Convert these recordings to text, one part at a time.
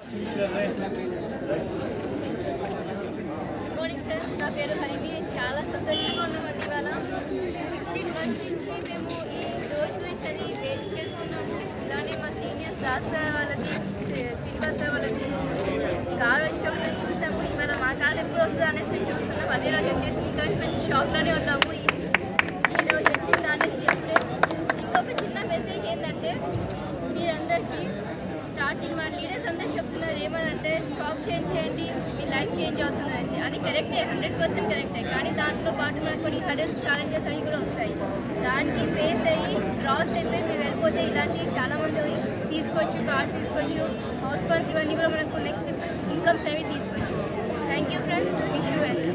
Morning friends, నా పేరు హరిణి. చాలా సంతోషంగా ఉన్నామండి. ఇవాళ 16 మంత్స్ నుంచి మేము ఈ రోజు గురించి అని వెయిట్ చేస్తున్నాము. ఇలానే మా సీనియర్స్ దాస్ సార్ వాళ్ళకి, శ్రీనివాస్ సార్ వాళ్ళకి కార్ విషయంలో చూసాము. ఇవాళ మా కార్ ఎప్పుడు వస్తుందో అనేసి మేము చూస్తున్నాం. అదే రోజు వచ్చేసి ఇంకా కొంచెం షాక్లోనే ఉన్నాము. ఈ రోజు వచ్చింది అనేసి అప్పుడే. ఇంకొక చిన్న మెసేజ్ ఏంటంటే, మీరందరికీ స్టార్టింగ్ మన లీడర్స్ అందరూ చెప్తున్నారు ఏమనంటే, షాప్ చేంజ్ చేయండి, మీ లైఫ్ చేంజ్ అవుతుంది అనేసి. అది కరెక్టే, 100% కరెక్టే. కానీ దాంట్లో పాటు మనకు కొన్ని హడల్స్, ఛాలెంజెస్ అవి కూడా వస్తాయి. దానికి ఫేస్ అయ్యి క్రాస్ అయిపోయి మేము వెళ్ళిపోతే ఇలాంటివి చాలామంది తీసుకోవచ్చు. కార్స్ తీసుకోవచ్చు, హౌస్ ఫండ్స్ ఇవన్నీ కూడా మనకు నెక్స్ట్ ఇన్కమ్స్ అనేవి తీసుకోవచ్చు. Thank you friends, wish you well.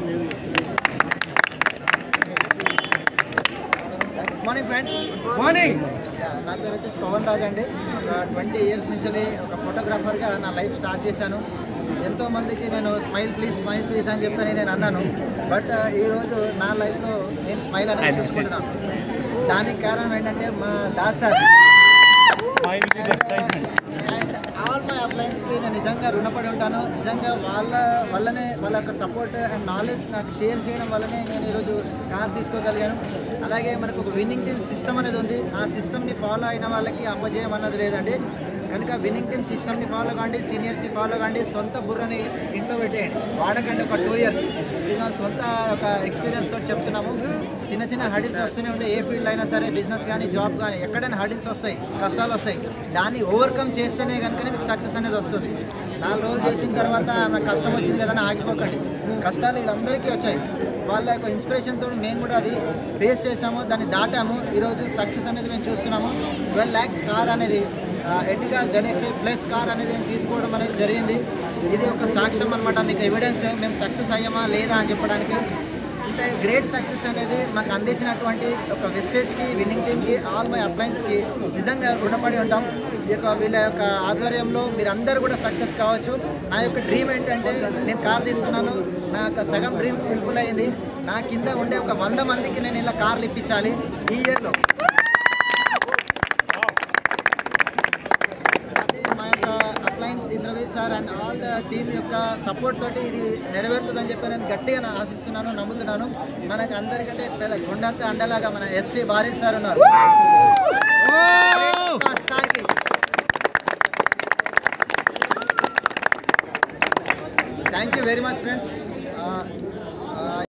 Morning friends. Morning. నా పేరు వచ్చేసి పవన్ రాజ్ అండి. ఒక 20 ఇయర్స్ నుంచి ఒక ఫోటోగ్రాఫర్గా నా లైఫ్ స్టార్ట్ చేశాను. ఎంతోమందికి నేను స్మైల్ ప్లీజ్ అని చెప్పని నేను అన్నాను. బట్ ఈరోజు నా లైఫ్లో నేను స్మైల్ అనేది చూసుకుంటున్నాను. దానికి కారణం ఏంటంటే మా Das sir and all my అప్లయన్స్కి నేను నిజంగా రుణపడి ఉంటాను. నిజంగా వాళ్ళ యొక్క సపోర్ట్ అండ్ నాలెడ్జ్ నాకు షేర్ చేయడం వల్లనే నేను ఈరోజు కార్ తీసుకోగలిగాను. అలాగే మనకు ఒక విన్నింగ్ టీమ్ సిస్టమ్ అనేది ఉంది. ఆ సిస్టమ్ని ఫాలో అయిన వాళ్ళకి అపజయం అన్నది లేదండి. కనుక విన్నింగ్ టీమ్ సిస్టమ్ని ఫాలో కాండి, సీనియర్స్ని ఫాలో కాండి, సొంత బుర్రని ఇంట్లో పెట్టేయండి, వాడకండి. ఒక 2 ఇయర్స్ ఇది సొంత ఒక ఎక్స్పీరియన్స్తో చెప్తున్నాము. చిన్న చిన్న హడిల్స్ వస్తూనే ఉంటాయి. ఏ ఫీల్డ్ అయినా సరే, బిజినెస్ కానీ, జాబ్ కానీ, ఎక్కడైనా హడిల్స్ వస్తాయి, కష్టాలు వస్తాయి. దాన్ని ఓవర్కమ్ చేస్తేనే కనుకనే మీకు సక్సెస్ అనేది వస్తుంది. 4 రోజులు చేసిన తర్వాత నాకు కష్టం వచ్చింది లేదని ఆగిపోకండి. కష్టాలు వీళ్ళందరికీ వచ్చాయి. వాళ్ళ యొక్క ఇన్స్పిరేషన్తో మేము కూడా అది ఫేస్ చేసాము, దాన్ని దాటాము. ఈరోజు సక్సెస్ అనేది మేము చూస్తున్నాము. 12 lakhs కార్ అనేది ఎర్టిగా ZXi ప్లస్ కార్ అనేది నేను తీసుకోవడం అనేది జరిగింది. ఇది ఒక సాక్ష్యం అనమాట, మీకు ఎవిడెన్స్ మేము సక్సెస్ అయ్యామా లేదా అని చెప్పడానికి. ఇంత గ్రేట్ సక్సెస్ అనేది మాకు అందించినటువంటి ఒక వెస్టేజ్కి, విన్నింగ్ టీమ్కి, ఆల్ మై అప్లయన్స్కి నిజంగా రుణపడి ఉంటాం. వీళ్ళ యొక్క ఆధ్వర్యంలో మీరందరూ కూడా సక్సెస్ కావచ్చు. నా యొక్క డ్రీమ్ ఏంటంటే, నేను కార్ తీసుకున్నాను, నా యొక్క సగం డ్రీమ్ ఫుల్ఫిల్ అయింది. నా కింద ఉండే ఒక 100 మందికి నేను ఇలా కార్లు ఇప్పించాలి ఈ ఇయర్లో. మా యొక్క appliances Indraveer sir and all the team యొక్క సపోర్ట్ తోటి ఇది నెరవేరుతుందని చెప్పి నేను గట్టిగా ఆశిస్తున్నాను, నమ్ముతున్నాను. మనకు అందరికంటే పెద్ద గుండంతా అండలాగా మన SP బారీ సార్ ఉన్నారు. Thank you very much friends.